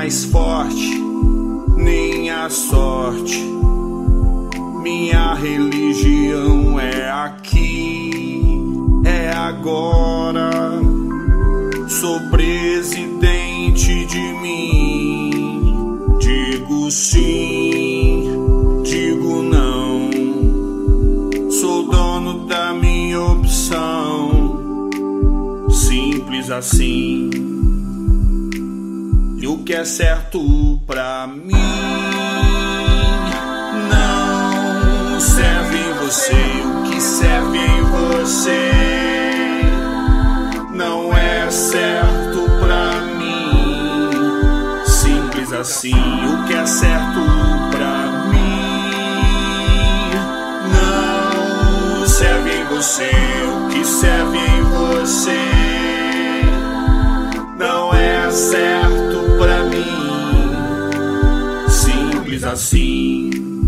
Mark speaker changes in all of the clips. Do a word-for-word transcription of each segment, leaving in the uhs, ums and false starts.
Speaker 1: mais forte, nem a sorte. Minha religião é aqui, é agora. Sou presidente de mim. Digo sim, digo não. Sou dono da minha opção. Simples assim. E o que é certo pra mim não serve em você. O que serve em você não é certo pra mim. Simples assim. O que é certo pra mim não serve em você. O que serve em você não é certo pra mim. Simples assim.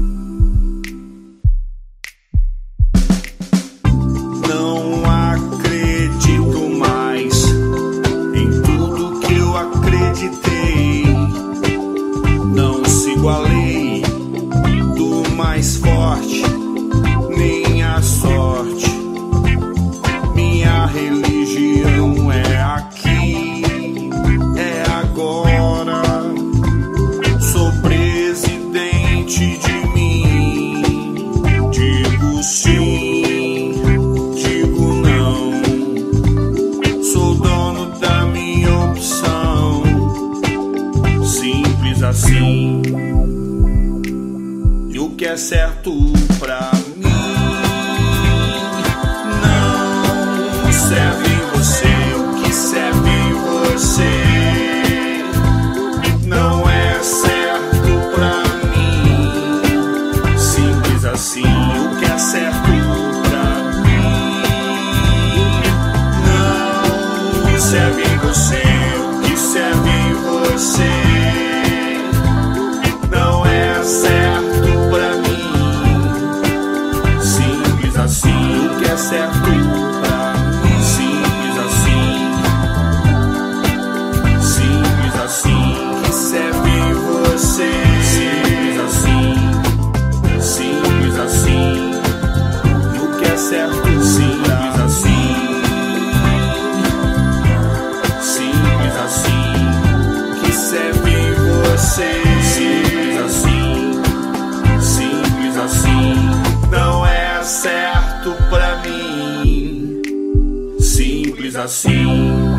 Speaker 1: Não acredito mais em tudo que eu acreditei. Não sigo a lei do mais forte, nem a sorte. Minha religião é aqui, é agora. Sou presidente de mim. Digo sim, digo não. Sou dono da minha opção. Simples assim. E o que é certo pra mim não serve em você. O que serve em você não é certo pra mim. Simples assim. O que é certo pra mim não serve em você. O que serve em você não é certo pra mim. Simples assim. O que é certo pra mim. Simples assim. Simples assim. O que serve em você. Simples assim. Simples assim. E o que é certo. Simples assim. Simples assim. O que serve em você. Simples assim. Simples assim. Não é certo pra mim. Simples assim.